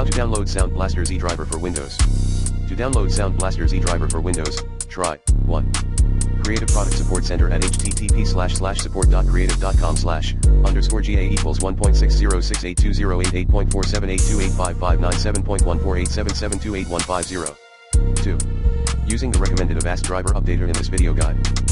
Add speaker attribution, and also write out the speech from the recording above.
Speaker 1: to download Sound Blaster Z driver for Windows. To download Sound Blaster Z driver for Windows, try 1. Create a product support center at http://support.creative.com/_ga equals 1.60682088.478285597.14877281502. 2. Using the recommended Avast driver updater in this video guide.